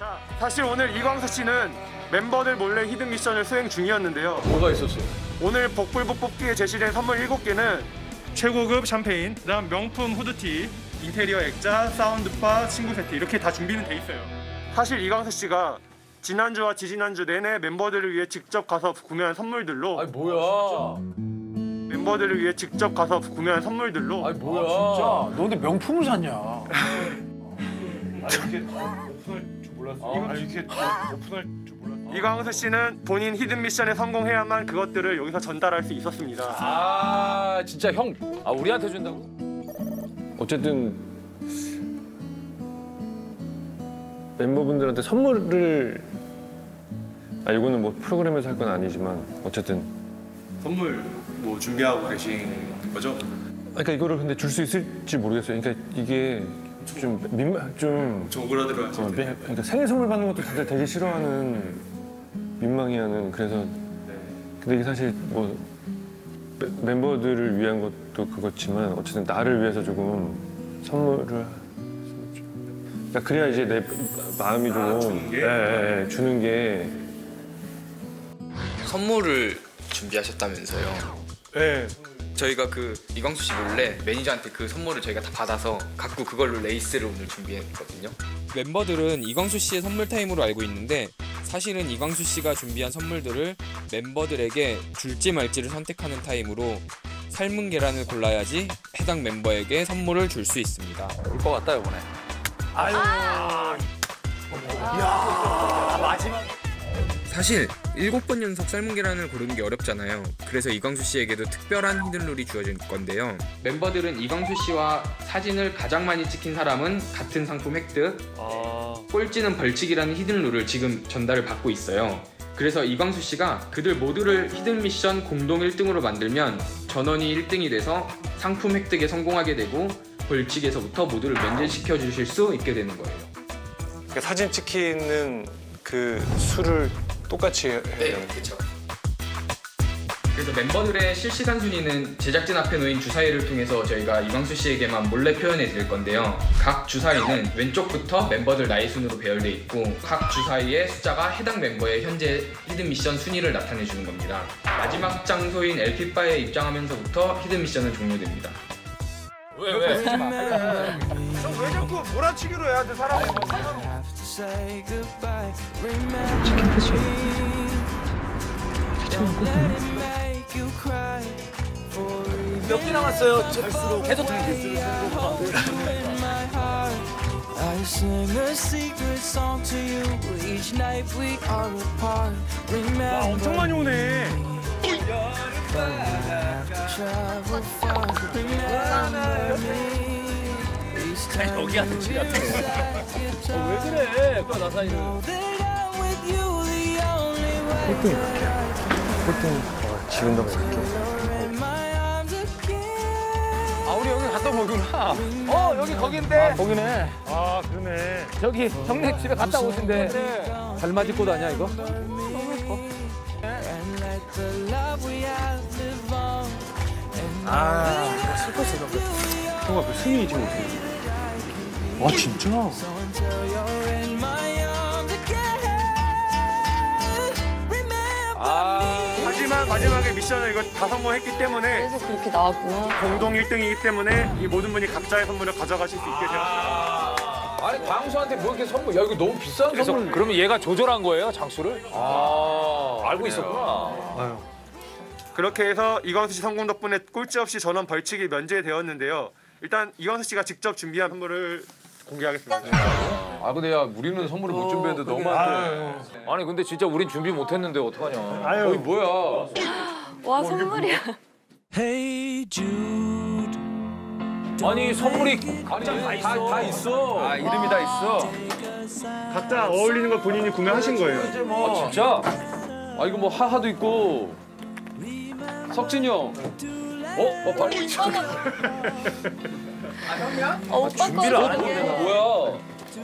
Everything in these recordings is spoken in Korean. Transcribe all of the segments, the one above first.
자, 사실 오늘 이광수 씨는 멤버들 몰래 히든 미션을 수행 중이었는데요. 뭐가 있었어? 오늘 복불복 뽑기에 제시된 선물 7개는 최고급 샴페인, 그다음 명품 후드티, 인테리어 액자, 사운드바, 친구 세트 이렇게 다 준비는 돼 있어요. 사실 이광수 씨가 지난주와 지지난주 내내 멤버들을 위해 직접 가서 구매한 선물들로 아니 뭐야? 멤버들을 위해 직접 가서 구매한 선물들로 아니 뭐야? 진짜 너 근데 명품을 샀냐? 이렇게 오픈할 줄 몰랐어. 이렇게 오픈할 줄 몰랐어. 이광수 씨는 본인 히든 미션에 성공해야만 그것들을 여기서 전달할 수 있었습니다. 아 진짜 형. 아 우리한테 준다고? 어쨌든 멤버분들한테 선물을 이거는 뭐 프로그램에서 할 건 아니지만 어쨌든 선물 뭐 준비하고 계신 거죠? 그러니까 이거를 근데 줄 수 있을지 모르겠어요. 그러니까 이게 좀 오그라들어 하실 때. 그러니까 생일 선물 받는 것도 다들 되게 싫어하는 민망해하는 그래서 근데 이게 사실 뭐 멤버들을 위한 것도 그렇지만 어쨌든 나를 위해서 조금 선물을 그러니까 그래야 이제 내 마음이 좀 주는 게? 주는 게 선물을 준비하셨다면서요? 네. 저희가 그 이광수 씨 몰래 매니저한테 그 선물을 저희가 다 받아서 갖고 그걸로 레이스를 오늘 준비했거든요. 멤버들은 이광수 씨의 선물 타임으로 알고 있는데 사실은 이광수 씨가 준비한 선물들을 멤버들에게 줄지 말지를 선택하는 타임으로 삶은 계란을 골라야지 해당 멤버에게 선물을 줄 수 있습니다. 올 것 같다 이번에. 아유. 야 마지막. 사실 7번 연속 삶은 계란을 고르는 게 어렵잖아요. 그래서 이광수 씨에게도 특별한 히든룰이 주어질 건데요. 멤버들은 이광수 씨와 사진을 가장 많이 찍힌 사람은 같은 상품 획득, 꼴찌는 벌칙이라는 히든룰을 지금 전달을 받고 있어요. 그래서 이광수 씨가 그들 모두를 히든 미션 공동 1등으로 만들면 전원이 1등이 돼서 상품 획득에 성공하게 되고 벌칙에서부터 모두를 면제시켜 주실 수 있게 되는 거예요. 그러니까 사진 찍히는 그 수를 똑같이 해야 네, 그렇죠. 그래서 멤버들의 실시간 순위는 제작진 앞에 놓인 주사위를 통해서 저희가 이광수 씨에게만 몰래 표현해 드릴 건데요. 각 주사위는 왼쪽부터 멤버들 나이 순으로 배열돼 있고 각 주사위의 숫자가 해당 멤버의 현재 히든 미션 순위를 나타내 주는 겁니다. 마지막 장소인 LP바에 입장하면서부터 히든 미션은 종료됩니다. 왜? 왜 자꾸 몰아치기로 해야 돼 사람이. 몇 개 남았어요? 계속 들리고. I sing a secret song to you each night we are apart. Remember 엄청 많이 오네. travel far. Remember me. 여기야 대치 같아. 왜 그래? 그 나사이는. 꼴등이 몇개야? 꼴등 지금 더 몇 개? 아 우리 여기 갔다 오구나. 여기 거긴데. 거기네. 아 그러네. 저기 형네 집에 갔다 오신데. 잘 맞을 곳 아니야 이거? 슬펐어. 형아 그 승인이 지금 어떻게 돼? 아 진짜? 하지만 마지막에 미션을 이거 다 성공했기 때문에 그래서 그렇게 나왔구나. 공동 1등이기 때문에 이 모든 분이 각자의 선물을 가져가실 수 있게 되었습니다. 아니 광수한테 뭐 이렇게 선물? 야 이거 너무 비싼 선물. 그러면 얘가 조절한 거예요 장수를? 알고 있었구나. 그렇게 해서 이광수 씨 성공 덕분에 꼴찌 없이 전원 벌칙이 면제되었는데요. 일단 이광수 씨가 직접 준비한 선물을 공개하겠습니다. 아 근데 야 우리는 선물을 못 준비했는데 너무한데. 아니 근데 진짜 우린 준비 못했는데 어떡하냐. 아유. 뭐야. 와 선물이야. Hey Jude. 아니 선물이 각자 다 있어. 아 이름이 다 있어. 각자 어울리는 거 본인이 구매하신 거예요. 아 진짜? 아 이거 뭐 하하도 있고 석진이 형. 빨리. 오빠 준비를 안 거. 했는데 뭐야?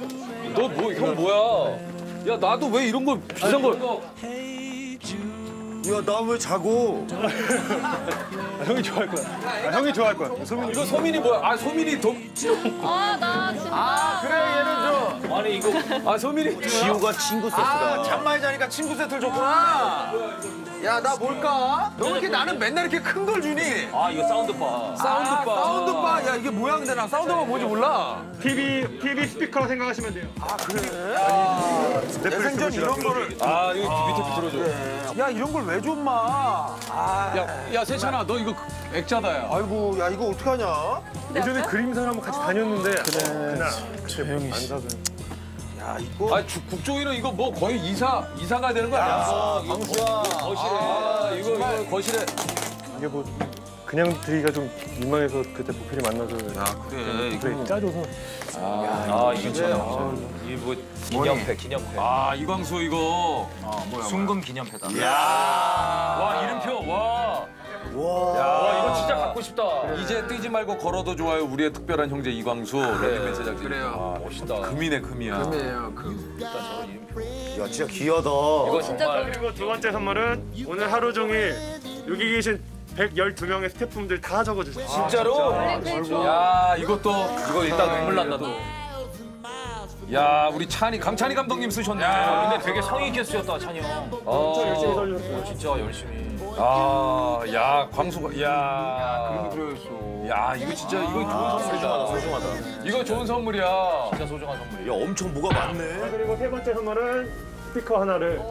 너 뭐 형 뭐야? 야 나도 왜 이런 걸 비싼 걸? 야, 나 왜 자고? 형이 좋아할 거야. 형이 좋아할 거야. 소민이. 이거 소민이 뭐야? 아 소민이 도. 나 진짜. 아 그래 얘는 좀. 아니 이거 아 소민이. 지호가 친구 세트다. 아 잠많이 자니까 친구 세트를 줬구나. 야 나 뭘까? 너 왜 이렇게 나는 맨날 이렇게 큰 걸 주니? 아 이거 사운드바. 사운드바. 사운드바. 야 이게 뭐야 근데 나 사운드바 뭔지 몰라. TV 스피커 생각하시면 돼요. 아 그래? 내 생전 이런 거를. 아 이거 밑에 들어줘. 야 이런 걸 왜 줘 마? 아. 야 세찬아 너 이거 액자다야. 아이고 야 이거 어떡하냐? 예전에 그림사를 한번 같이 다녔는데 그날 그때 안 사서. 야 이거. 아 국종이는 이거 뭐 거의 이사가 되는 거 아니야? 광수야. 거실에. 아, 이거 거실에. 이게 뭐 그냥 드리기가 좀 민망해서 그때 보필이 만나서 그래. 그래 짜줘서. 아 이거 참. 이뭐 기념패. 아 이광수 이거. 순금 기념패다. 야. 와 이름표 와. 와 이거 진짜 갖고 싶다. 이제 뜨지 말고 걸어도 좋아요. 우리의 특별한 형제 이광수. 런닝맨 제작진. 그래요. 아, 멋있다. 금이네 금이야. 일단 저런 이름표. 야, 진짜 귀하다. 이거 진짜 정말. 그리고 두 번째 선물은 오늘 하루 종일 여기 계신 112명의 스태프분들 다 적어주세요. 진짜로? 야 이것도 이거 일단 눈물 난다 또. 야 우리 강찬이 감독님 쓰셨네. 근데 되게 성의 있게 쓰셨다 찬이 형. 열심히 써주셨어요. 진짜 열심히. 야 광수가 야. 그랬어. 야 이거 진짜 이거 좋은 선물이다. 소중하다. 이거 좋은 선물이야. 진짜 소중한 선물이야. 야, 엄청 뭐가 많네. 그리고 세 번째 선물은 스피커 하나를.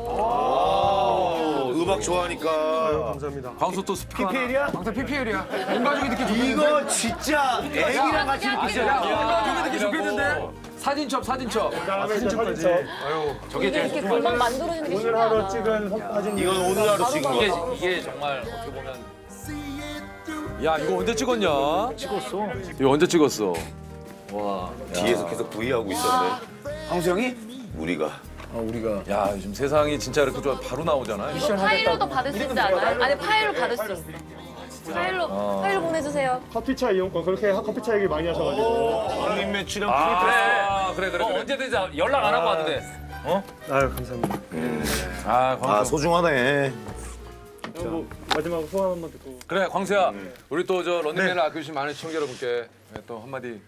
음악 좋아하니까. 감사합니다. 광수 또 스피커. PPL이야? 광수 PPL이야. 온 가족이 듣기 좋겠는데? 이거 진짜 애기랑 같이 이렇게 야, 온 가족이 듣기 좋겠는데? 사진첩. 그다음에 사진까지. 저게 제일 이렇게 금방 만들어지는 게 오늘 신기하다. 하루 찍은 사진. 이건 오늘 하루 찍은 거야. 이게 정말 어떻게 보면 야 이거 언제 찍었냐? 찍었어. 이거 언제 찍었어? 와. 뒤에서 계속 부위하고 있었네. 광수 형이? 우리가. 야 요즘 세상이 진짜 이렇게 좋아 바로 나오잖아. 이거 파일로도 받을 수 있지 않아요? 아니 파일로 받을 수 있어. 파일로 보내주세요. 커피차 이용권 그렇게 커피차 얘기 많이 하셔가지고. 런닝맨 출연 그래. 언제든지 연락 안 하고 왔는데. 아유 감사합니다. 아 광수. 아, 소중하네. 뭐 마지막으로 소감 한번 듣고. 그래 광수야. 우리 또 저 런닝맨을 아껴주신 많은 시청자 여러분께 또 한마디.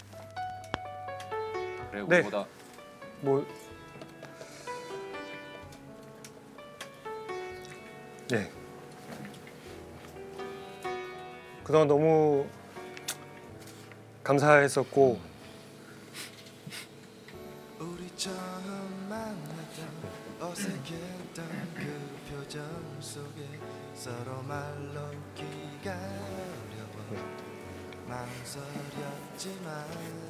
그래 네. 우리보다. 뭐 예. 그동안 너무 감사했었고 우리 처음 만났던 어색했던 그 표정 속에 서로 말로 기가 어려워 망설였지만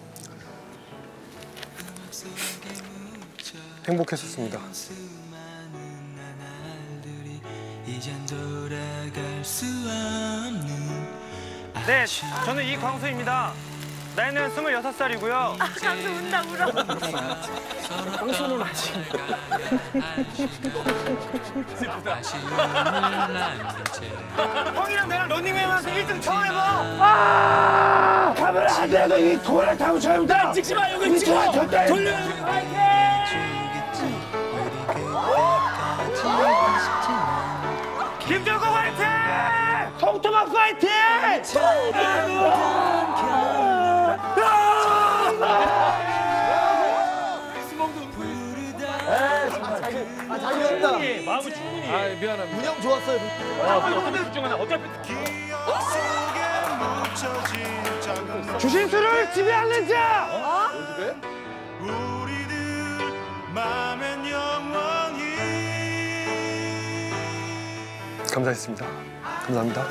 행복했었습니다. 수많은 나날들이 이젠 돌아갈 수 없는 네, 저는 이광수입니다. 나이는 26살이고요. 강수 운다 울어. 광수는 아직 형이랑 내가 런닝맨 하면서 1등 처음 해봐. 카메라 안 돼도 이 돌을 타고 저형다 찍지 마, 여기 찍어. 돌려. 김정국 화이팅! 통통한 화이팅! 마음을 충분히. 아 미안합니다. 운영 좋았어요. 어차피 집중하나 어차피. 주심수를 지배하는 자. 우리들 마음엔 영원히. 감사했습니다. 감사합니다.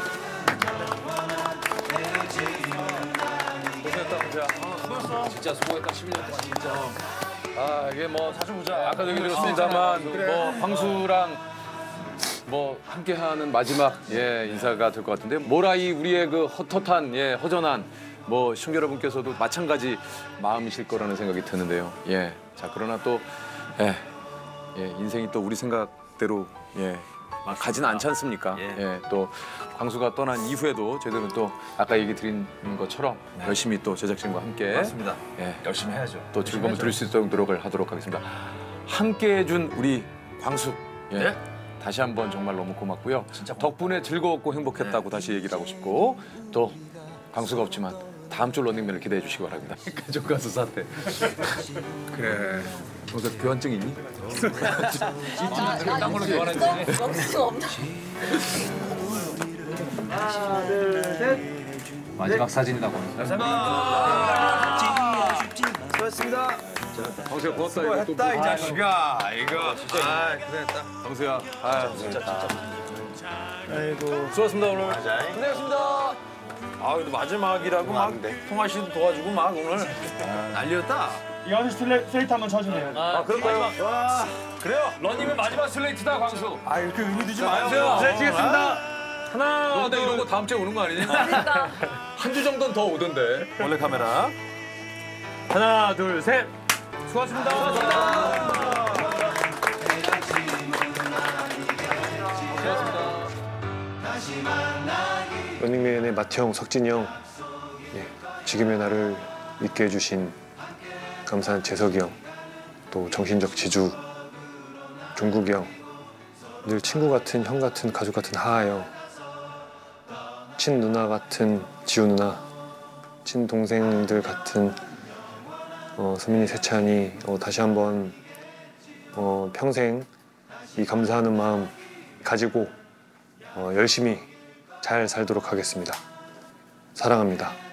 고생했다 광수야. 진짜 수고했다 11년 동안 진짜. 아 이게 뭐 사실 보자 아까도 얘기 드렸습니다만 뭐 광수랑 뭐 함께하는 마지막 인사가 될 것 같은데 모라이 우리의 그 헛헛한 허전한 뭐 시청자 여러분께서도 마찬가지 마음이실 거라는 생각이 드는데요. 자 그러나 또 인생이 또 우리 생각대로 가지는 않지 않습니까? 또 광수가 떠난 이후에도 저희들은 또 아까 얘기 드린 것처럼 열심히 또 제작진과 함께 맞습니다. 열심히 해야죠. 또 즐거움을 드릴 수 있도록 노력을 하도록 하겠습니다. 함께 해준 우리 광수 다시 한번 정말 너무 고맙고요. 덕분에 즐거웠고 행복했다고 다시 얘기를 하고 싶고 또 광수가 없지만 다음 주 런닝맨을 기대해 주시기 바랍니다. 가족 가수 사태. 그래. 너가 교환증 있니? 딴 걸로 교환하지. 먹을 수 없나? 마지막 사진이라고. 수고했습니다. 광수야 고맙다. 이거 또 했다 이 자식아. 이거. 아 고생했다. 광수야. 진짜. 아이고. 수고하셨습니다 오늘. 고생했습니다. 아 그래도 마지막이라고 막 통화 씨도 도와주고 막 오늘 난리였다. 이광수 씨 슬레이트 한번 쳐주네요. 아 그럴까요? 와 그래요. 런닝맨 마지막 슬레이트다 광수. 아 이렇게 의미 두지 마요. 광수야. 치겠습니다. 하나. 근데 이런 거 다음 주에 오는 거 아니냐? 그러니까. 한 주 정도는 더 오던데. 원래 카메라. 하나, 둘, 셋. 수고하셨습니다. 런닝맨의 마태형, 석진이 형, 지금의 나를 있게 해주신 감사한 재석이 형, 또 정신적 지주 종국이 형, 늘 친구 같은 형 같은 가족 같은 하하 형, 친 누나 같은 지우 누나, 친 동생들 같은 서민이, 세찬이, 다시 한번 평생 이 감사하는 마음 가지고 열심히 잘 살도록 하겠습니다. 사랑합니다.